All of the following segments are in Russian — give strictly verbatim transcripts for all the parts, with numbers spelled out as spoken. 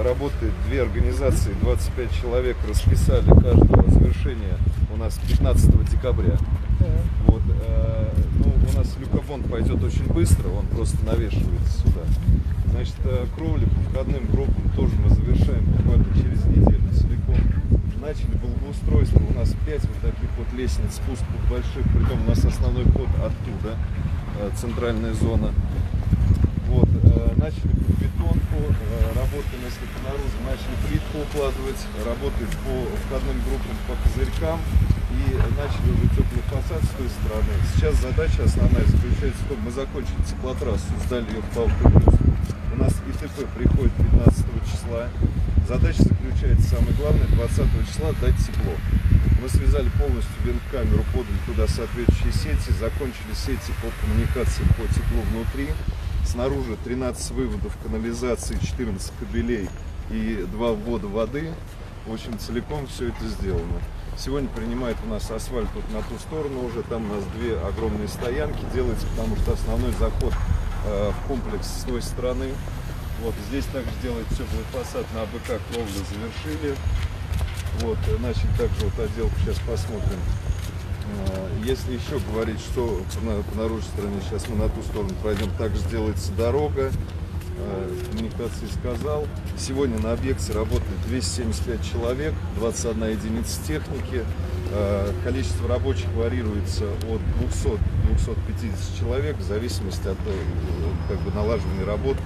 работает две организации, двадцать пять человек расписали каждого завершение у нас пятнадцатого декабря. Вот, э, ну, у нас люкобонд пойдет очень быстро, он просто навешивается сюда. Значит, э, кровли по входным группам тоже мы завершаем буквально через неделю целиком. Начали благоустройство, у нас пять вот таких вот лестниц, спусков больших, притом у нас основной вход оттуда, э, центральная зона. Вот, э, начали бетонку, э, работаем, если по наружу, начали плитку укладывать, работать по входным группам, по козырькам. И начали уже теплый фасад с той стороны. Сейчас задача основная заключается в том, мы закончили теплотрассу, сдали ее в Палку плюс. У нас ИТП приходит пятнадцатого числа. Задача заключается, самое главное, двадцатого числа дать тепло. Мы связали полностью вент-камеру, подали туда соответствующие сети, закончили сети по коммуникации по теплу внутри. Снаружи тринадцать выводов канализации, четырнадцать кабелей и два ввода воды. В общем, целиком все это сделано. Сегодня принимает у нас асфальт вот на ту сторону уже, там у нас две огромные стоянки делается, потому что основной заход э, в комплекс с той стороны. Вот здесь также делает теплый фасад, на АБК кровлю завершили. Вот, начали также вот отделку, сейчас посмотрим. Э, если еще говорить, что на, по наружной стороне, сейчас мы на ту сторону пройдем, также делается дорога. Коммуникации сказал. Сегодня на объекте работает двести семьдесят пять человек, двадцать одна единица техники. Количество рабочих варьируется от двухсот до двухсот пятидесяти человек в зависимости от как бы, налаживания работы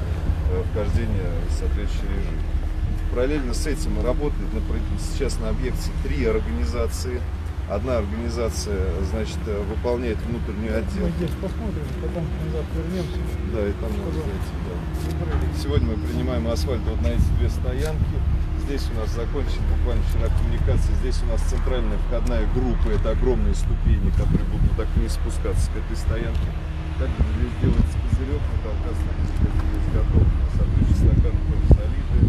и вхождения в соответствующий режим. Параллельно с этим работает сейчас на объекте три организации. Одна организация, значит, выполняет внутреннюю отделку. Мы здесь посмотрим, потом назад вернемся. Да, и там можно зайти, да. Сегодня мы принимаем асфальт вот на эти две стоянки. Здесь у нас закончена буквально вчера коммуникация. Здесь у нас центральная входная группа. Это огромные ступени, которые будут вот так вниз спускаться к этой стоянке. Также здесь делается козырек, металлокосный козырек изготовлен, соответственно, стакан тоже солидный.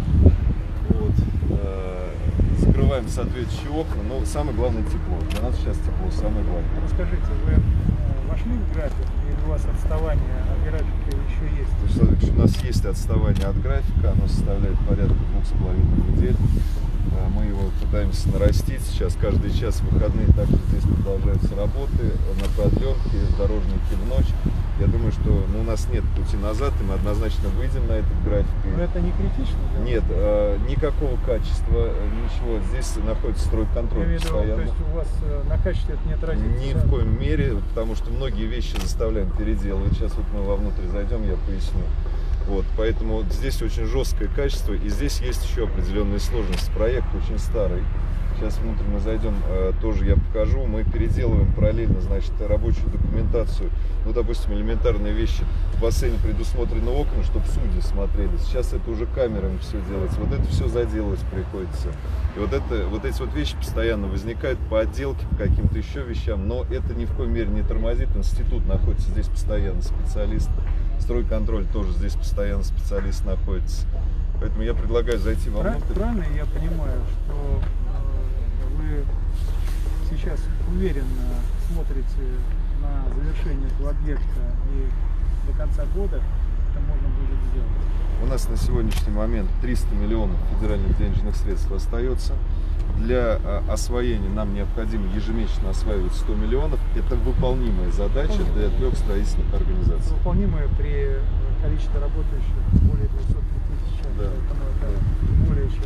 Вот. Закрываем соответствующие окна, но самое главное тепло. Для нас сейчас тепло, самое главное. Расскажите, вы вошли в график или у вас отставание от графика еще есть? У нас есть отставание от графика, оно составляет порядка двух с половиной недель. Мы его пытаемся нарастить. Сейчас каждый час выходные также здесь продолжаются работы на продленке, дорожники в ночь. Я думаю, что ну, у нас нет пути назад, и мы однозначно выйдем на этот график. Но это не критично? Да? Нет, э, никакого качества, ничего. Здесь находится стройконтроль постоянно. То есть у вас э, на качестве это не отразится? Ни да? в коем мере, потому что многие вещи заставляем переделывать. Сейчас вот мы вовнутрь зайдем, я поясню. Вот, поэтому вот здесь очень жесткое качество, и здесь есть еще определенные сложности. Проект очень старый. Сейчас внутрь мы зайдем, э, тоже я покажу. Мы переделываем параллельно, значит, рабочую документацию. Ну, допустим, элементарные вещи. В бассейне предусмотрены окна, чтобы судьи смотрели. Сейчас это уже камерами все делается. Вот это все заделывать приходится. И вот, это, вот эти вот вещи постоянно возникают по отделке, по каким-то еще вещам. Но это ни в коей мере не тормозит. Институт находится здесь постоянно, специалист. Стройконтроль тоже здесь постоянно специалист находится. Поэтому я предлагаю зайти вовнутрь. Правильно я понимаю, что вы сейчас уверенно смотрите на завершение этого объекта и до конца года это можно будет сделать? У нас на сегодняшний момент триста миллионов федеральных денежных средств остается. Для освоения нам необходимо ежемесячно осваивать сто миллионов. Это выполнимая задача для трех строительных организаций. Выполнимая при количестве работающих более двухсот тысяч человек. Да. Поэтому это да. более чем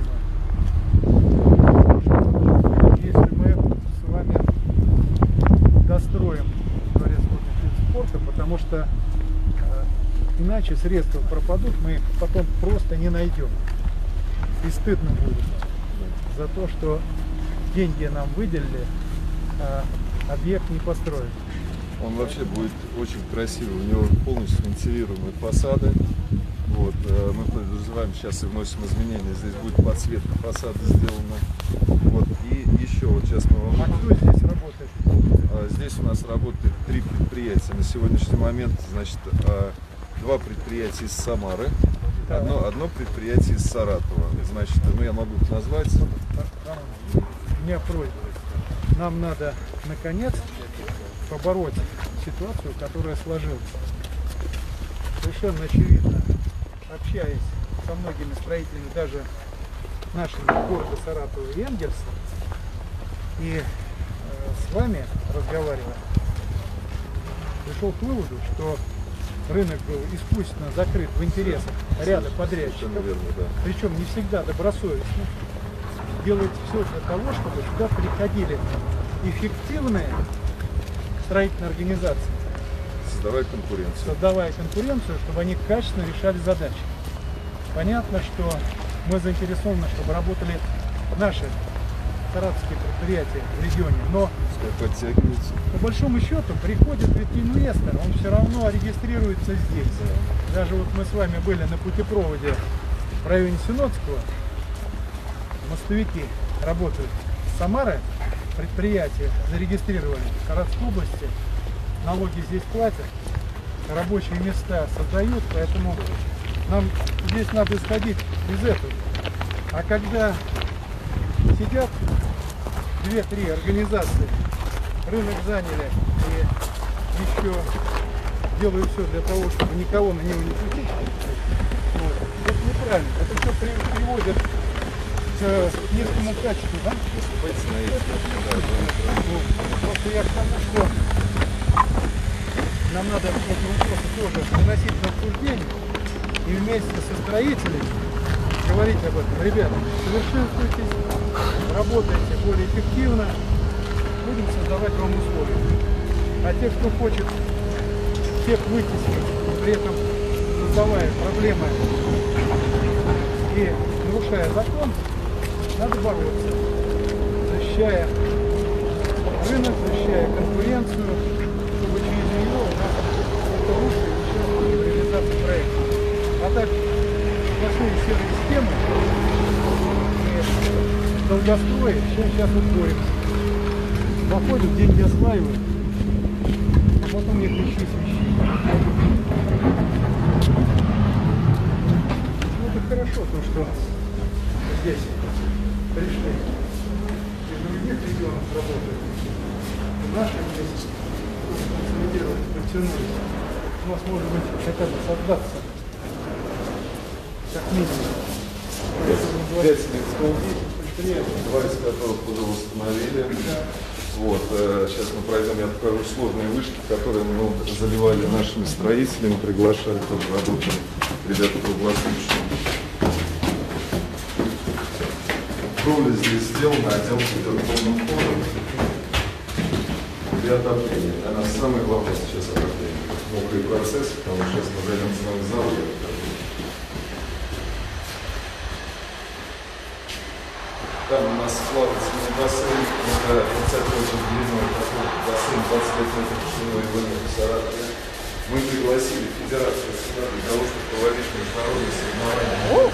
выполнимо. Если мы с вами достроим дворец спортных видов спорта, потому что э, иначе средства пропадут, мы их потом просто не найдем. И стыдно будет за то, что деньги нам выделили, а объект не построен. Он вообще будет очень красивый, у него полностью вентилируемые фасады. Вот, мы подразумеваем, сейчас и вносим изменения, здесь будет подсветка фасада сделана. Вот, и еще вот сейчас мы вам... А кто здесь работает? Здесь у нас работает три предприятия на сегодняшний момент. Значит, два предприятия из Самары, одно, одно предприятие из Саратова. Значит, ну я могу их назвать. У меня просьба. Нам надо, наконец, побороть ситуацию, которая сложилась. Совершенно очевидно, общаясь со многими строителями, даже нашими города Саратова и Энгельса, и э, с вами разговаривая, пришел к выводу, что рынок был искусственно закрыт в интересах ряда подрядчиков, верно, да. причем не всегда добросовестно. Делать все для того, чтобы сюда приходили эффективные строительные организации, Создавая конкуренцию. создавая конкуренцию, чтобы они качественно решали задачи. Понятно, что мы заинтересованы, чтобы работали наши саратовские предприятия в регионе, но Подтягивается. по большому счету приходит ведь инвестор, он все равно регистрируется здесь. Даже вот мы с вами были на путепроводе в районе Синодского, мостовики работают с Самары, предприятия зарегистрированы в Саратовской области, налоги здесь платят, рабочие места создают, поэтому нам здесь надо исходить из этого. А когда сидят две-три организации, рынок заняли и еще делают все для того, чтобы никого на него не пустить, вот, это неправильно. Это все при- приводит к низкому качеству, да? Вот. Просто я к тому, что нам надо эти вопросы тоже выносить на обсуждение и вместе со строителями говорить об этом. Ребята, совершенствуйтесь, работайте более эффективно, будем создавать вам условия. А те, кто хочет всех вытеснить, при этом создавая проблемы и нарушая закон, надо бороться, защищая рынок, защищая конкуренцию, чтобы через нее у нас это лучше еще реализация проекта. А так сплошные серые системы и долгострои, чем сейчас вот боремся. Заходят, деньги осваивают, а потом не кричи свищи. Ну это хорошо, то что здесь пришли из других регионов работают. Наши здесь консолидировались, подтянулись. У нас может быть хотя бы создаться, как минимум. Пять столбов, два из которых уже восстановили. Вот, э, сейчас мы пройдем, я покажу сложные вышки, которые мы заливали нашими строителями, приглашали тоже работали ребята круглосуточно. Кровля здесь сделана, отделка идет полным ходом. Для отопления. Она самое главное сейчас отопление. Мокрый процесс, потому что сейчас мы зайдем с вами в зал, я покажу. Там у нас плавательный бассейн, это двадцать метров длиной, бассейн двадцать пять метров шириной и высотой в Саратове. Мы пригласили федерацию сюда для того, чтобы проводить международные соревнования.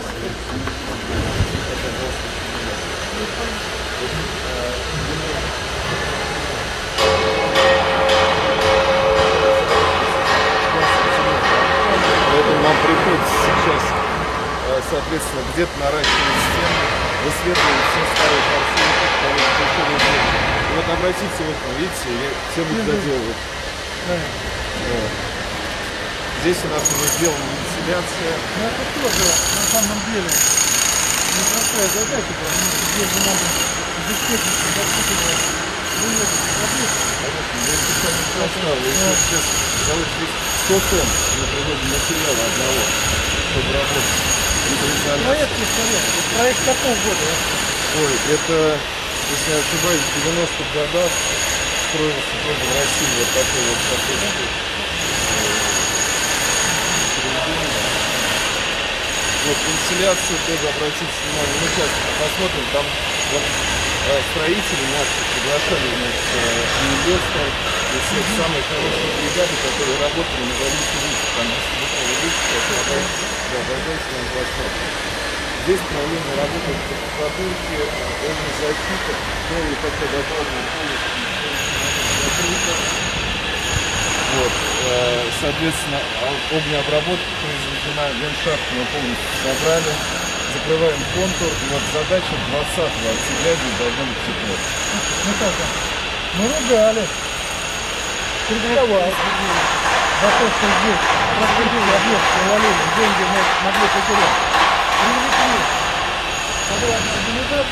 Поэтому нам приходится сейчас, соответственно, где-то наращивать стены, высветливать все старые парцельки, потому что еще не было. И вот обратите, вот, видите, тему доделывают. Вот. Здесь у нас уже сделана вентиляция. Ну это тоже на самом деле непростая задача, потому что здесь же надо обеспечить запутывать вынос продуктов. Я специально поставлю, если сейчас давайте здесь сто тонн на производство материала одного, чтобы работать. Проект есть порядок. Проект какого года? Ой, это, если я ошибаюсь, в девяностых годах строился тоже в России вот такой вот такой. Вот вентиляцию тоже обратите внимание, мы сейчас посмотрим, там вот, э, строители наши приглашали, значит, э, инвесторов, и все самые хорошие бригады, которые работали на Галинской улице, там десятиметровые улицы, да, дождайтесь, нам посмотрим. Здесь правление работает по штукатурке, он закипа, ну и как-то добавлено полностью, закрыто. Вот, соответственно, огнеобработка произведена, ландшафт мы полностью собрали, закрываем контур, и вот задача двадцатого октября здесь должно быть тепло. Ну как там? Мы ругали, критиковали за то, что здесь раскрутили объект, провалили, деньги мы могли потерять.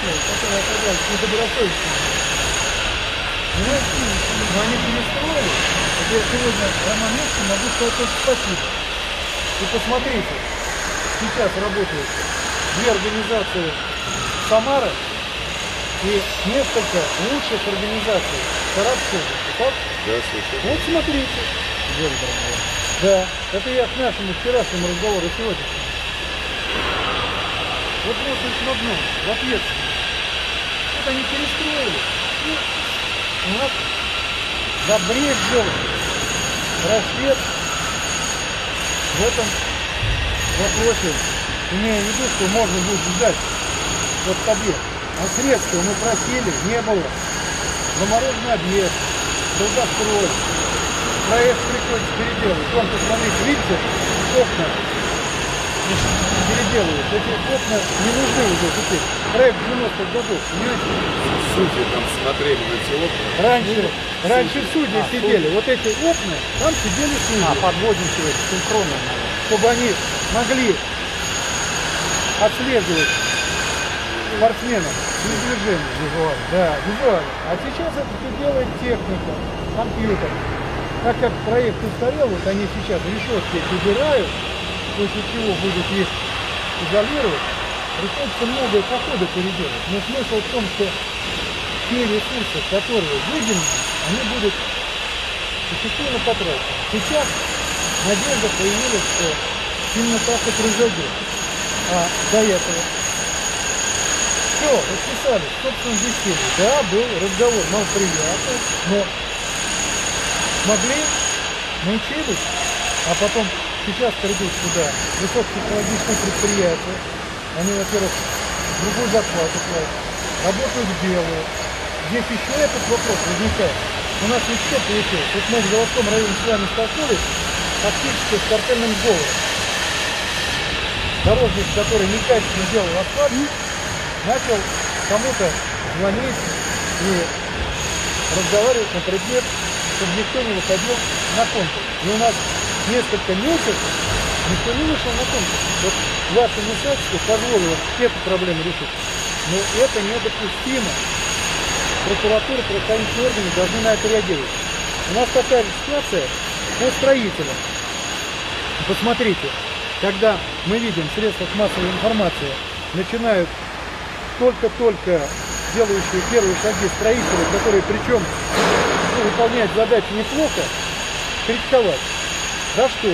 работников, которые оказались недобросовестными. Понимаете? Но они перестроили. Вот я сегодня Роман Месте могу сказать только спасибо. И посмотрите, сейчас работают две организации Самара и несколько лучших организаций Саратовской области. Так? Да, слушай. Вот смотрите. Да, это я к нашему вчерашнему разговору сегодня. Вот вот очень одно, в ответственность. Вот они перестроили. И у нас забрезжил рассвет в этом вопросе, имея в виду, что можно будет ждать вот объект. А средства мы просили, не было. Замороженный объект, долгострой, проект приходится переделывать. Вон, посмотрите, видите, окна переделывают. Эти окна не нужны уже теперь. Проект девяностых годов, понимаете? Судьи там смотрели на эти окна. Раньше, раньше судьи а, сидели. Судьи. Вот эти окна, там сидели судьи. А, подводничать синхронно. Чтобы они могли отслеживать спортсменов без движения. Визуально. Да, визуально. А сейчас это все делает техника, компьютер. Так как проект устарел, вот они сейчас решетки убирают, после чего будут их изолировать, приходится многое по ходу переделать. Но смысл в том, что те ресурсы, которые выделены, они будут эффективно потрачены. Сейчас надежда появилась, что именно так и произойдет. А до этого все, подписали, собственно, десятилетие. Да, был разговор, малоприятный, но смогли, научились, а потом сейчас придут сюда высокотехнологичные предприятия. Они, во-первых, другую зарплату платят, работают в белую. Здесь еще этот вопрос возникает. У нас ведь что получилось? Вот мы в Заводском районе с вами столкнулись фактически с картельным сговором. Дорожник, который некачественно делал асфальт, начал кому-то звонить и разговаривать на предмет, чтобы никто не выходил на конкурс. И у нас несколько месяцев никто не вышел на конкурс. Вот ваше вмешательство позволило эту проблему решить. Но это недопустимо. Прокуратура, правоохранительные органы должны на это реагировать. У нас такая же ситуация по строителям. Посмотрите, когда мы видим в средствах массовой информации, начинают только-только делающие первые шаги строители, которые причем ну, выполняют задачу неплохо, критиковать. За что?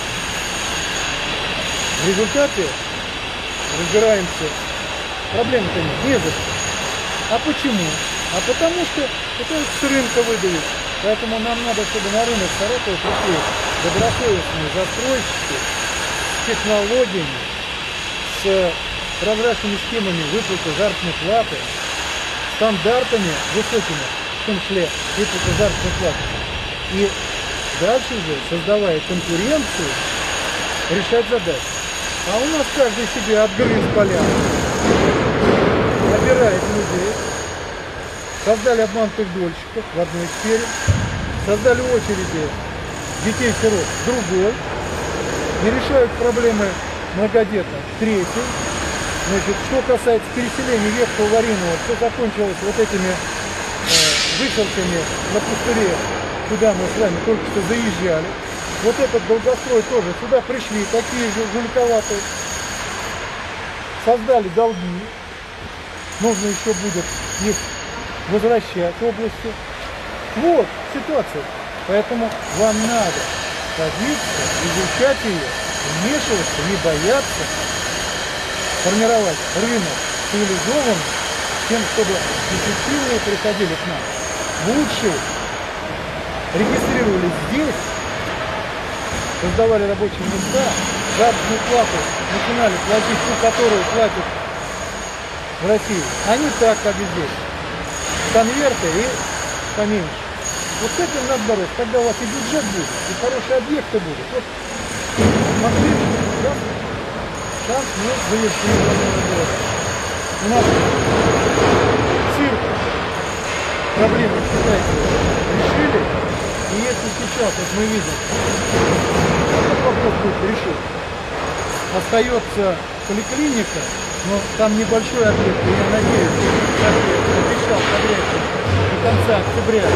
В результате разбираемся. Проблем-то нет, не за что. А почему? А потому что пытаются с рынка выдавить. Поэтому нам надо, чтобы на рынок Саратова пришли добросовестные застройщики с технологиями, с прозрачными схемами выплаты заработной платы, стандартами высокими, в том числе выплаты заработной платы. И дальше же, создавая конкуренцию, решать задачи. А у нас каждый себе отгрыз поля, набирает людей, создали обманутых дольщиков в одной сфере, создали очереди детей-сирот в другой, не решают проблемы многодетных в третьей. Значит, что касается переселения ветхого аварийного, все закончилось вот этими э, выселками на пустыре, куда мы с вами только что заезжали. Вот этот долгострой тоже, сюда пришли такие же жуликоватые, создали долги, нужно еще будет их возвращать в области. Вот ситуация. Поэтому вам надо садиться, изучать ее, вмешиваться, не бояться, формировать рынок цивилизованный, тем, чтобы эффективнее приходили к нам, лучше регистрировались здесь, создавали рабочие места, заработную плату начинали платить ту, которую платят в России, а не так, как и здесь. Конверты и поменьше. Вот с этим надо бороться. Тогда у вас и бюджет будет, и хорошие объекты будут. Вот смотрите, шанс, шанс мы завершили город. У нас цирк проблемы, считайте, решили. И если сейчас, вот мы видим, этот вопрос будет решен, остается поликлиника Но там небольшой объект, и я надеюсь, как я обещал подрядчик, до конца октября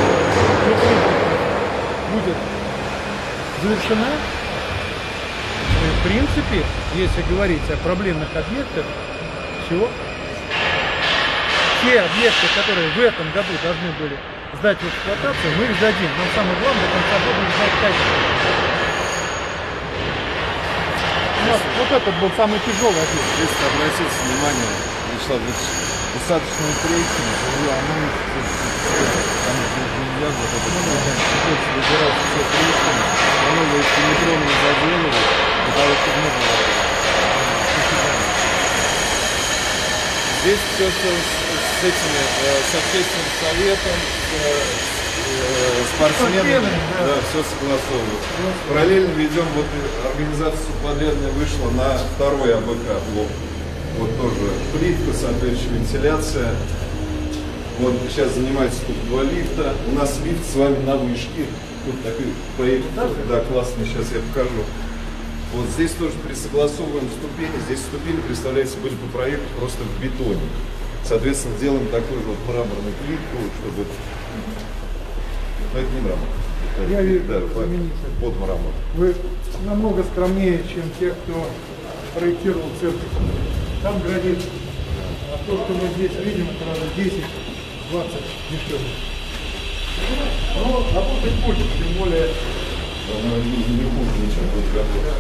будет завершена. И, в принципе, если говорить о проблемных объектах, все. Те объекты, которые в этом году должны были сдать в эксплуатацию, мы их сдадим. Нам самое главное до конца года сдать качество. Вот, вот этот был самый тяжелый объект. Если обратите внимание, Вячеслав Ильич, посадочные трейки, там нельзя вот это приходится выбирать все трейки, становятся эскалатронные заделы, для того, чтобы не было. Здесь все, что с этими, с общественным советом, с спортсменами, да, да, все согласовывают. Параллельно ведем, вот организация субподрядная вышла на второй АБК блок. Вот тоже плитка, соответствующая вентиляция. Вот сейчас занимается тут два лифта. У нас лифт с вами на вышке. Тут такой проект, да, классный, сейчас я покажу. Вот здесь тоже присогласовываем ступени. Здесь ступени, представляете, были по проекту просто в бетоне. Соответственно, делаем такую вот мраморную плитку, чтобы... Но это не мрамор. Это, Я вижу, да, под, под мрамор. Вы намного скромнее, чем те, кто проектировал церковь. Там гранит. А то, что мы здесь видим, это раза десять-двадцать дешевле. Ну, работать будет, тем более... Оно не, не хуже, ничем будет готово.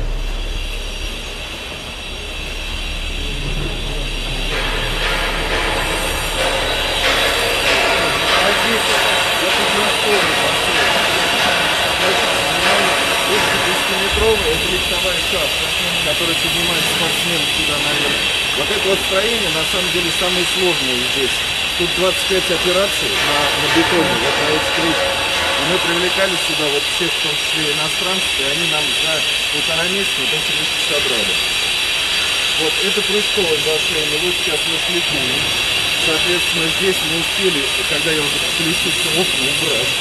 десятиметровая, это лифтовая шахта, которая поднимает спортсменов туда наверх. Вот это вот строение на самом деле самое сложное здесь. Тут двадцать пять операций на, на бетоне, вот на эти крыши. И мы привлекали сюда вот всех, в том числе иностранцев, и они нам за полтора месяца вот эти крыши собрали. Вот это прыжковый бассейн, его сейчас нашли. Соответственно, здесь мы успели, когда я уже включился, окна убрать.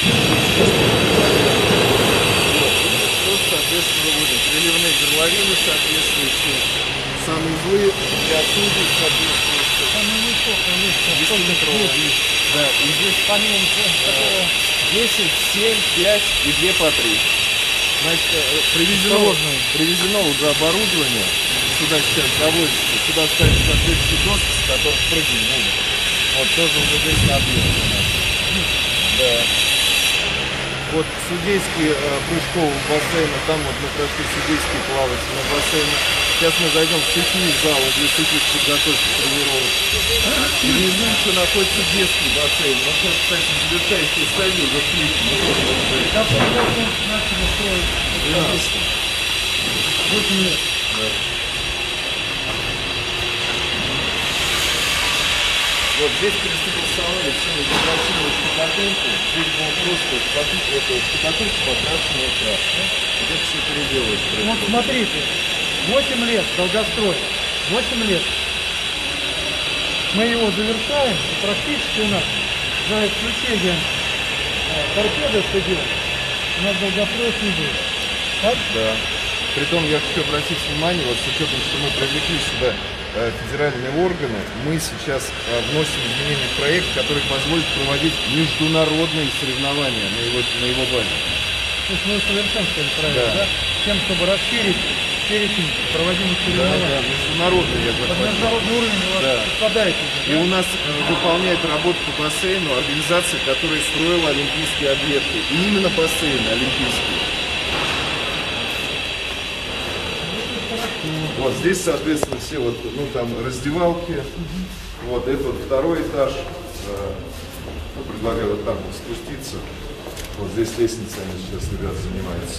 Соответственно, вот приливные горловины соответствующие, санузлы для судей соответствующие. Самый высокий лифт, десятиметровый. Да, и здесь помимо которого десять, семь, пять и две по три. Значит, привезено, привезено уже оборудование, сюда сейчас заводится, сюда ставят соответствующие доски, с которых прыгать будут. Вот тоже уже здесь на объекте у нас. Да. Вот судейский э, прыжковый бассейн, там вот мы прошли судейский плавательный бассейн. Сейчас мы зайдем в сухие залы для сухих подготовки тренировок. И внизу еще находится детский бассейн. Вот сейчас, кстати, завершающий стадию уже слишком. Как мы начали строить? восемь лет. Вот здесь пересогласовали все гидрофильную штукатурку. Здесь было просто штукатурка покрашенная краской. Здесь все переделывать. Вот смотрите, восемь лет долгострой, восемь лет. Мы его завершаем, и практически у нас, за исключением э, торпеды стадион, у нас долгострой не будет. Так? Да. Притом я хочу обратить внимание, вот с учетом, что мы привлекли сюда э, федеральные органы, мы сейчас э, вносим изменения в проект, который позволит проводить международные соревнования на его, на его базе. То есть мы усовершенствовали проект, Да. да? Тем, чтобы расширить перечень проводимых Да, соревнований. да, международные, я Под захватил. международный уровень у вас Да. попадаете. И у нас э, выполняет работу по бассейну организация, которая строила олимпийские объекты. И именно бассейны олимпийские. Вот здесь, соответственно, все вот, ну там раздевалки. Вот это вот второй этаж. Э, ну, предлагаю вот там вот спуститься. Вот здесь лестница, они сейчас, ребят, занимаются.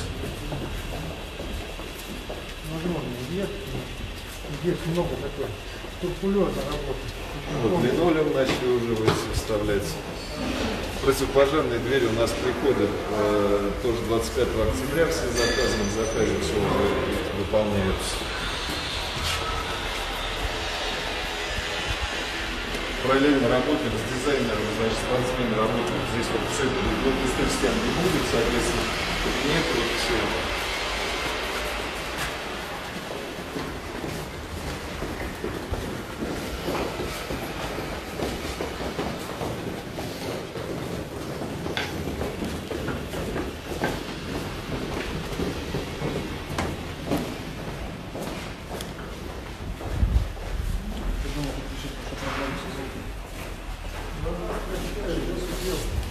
Огромный объект. Здесь много такой скрупулезной работы. Вот линолеум начали уже вставлять. Противопожарные двери у нас приходят э, тоже двадцать пятого октября, все заказы на заказе, все уже выполняются. Параллельно работаем с дизайнером, значит, спортсмены работают здесь вот все, вот из стен не будет, соответственно, кабинет, вот все.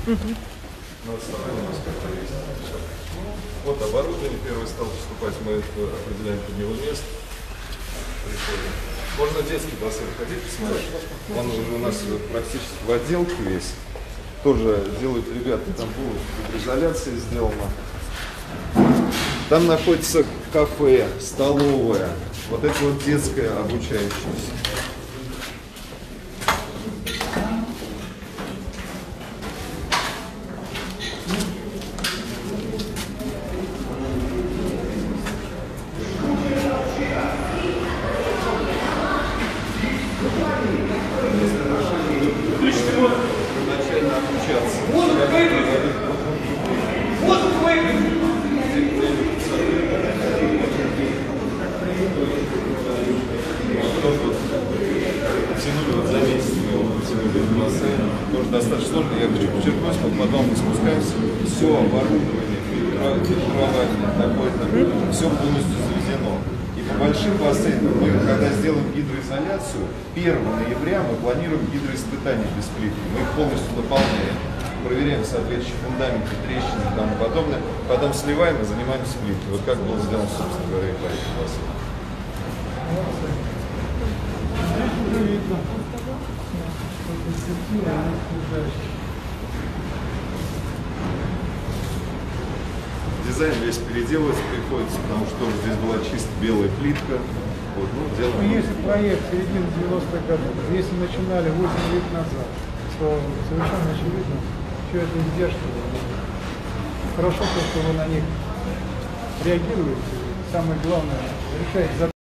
На основании у нас как-то есть. Вот оборудование, первый стал поступать, мы определяем под него место. Приходим. Можно детский бассейн ходить, посмотреть. Он уже у нас практически в отделке весь. Тоже делают ребята, там будет гидроизоляция сделана. Там находится кафе, столовая. Вот это вот детская обучающаяся. Начально обучаться. Тянули вот за месяц, мы его потянули в бассейн. Тоже достаточно сложно. Я хочу подчеркнуть, что в подвал мы спускаемся. Все оборудование, фильтрование, такое-то, все полностью завезено. И по большим бассейнам мы, когда сделаем гидроизоляцию, первого ноября мы планируем гидроиспытания без плитки. Мы их полностью дополняем, проверяем соответствующие фундаменты, трещины и тому подобное. Потом сливаем и занимаемся плиткой. Вот как был сделан, собственно говоря, и по этому бассейну. Видно. Дизайн весь переделывать приходится, потому что тоже здесь была чисто белая плитка. Вот, ну, Ну, делаем. если проект середины девяностых годов, если начинали восемь лет назад, то совершенно очевидно, что это издержки. Хорошо то, что вы на них реагируете. Самое главное, решаете задачи.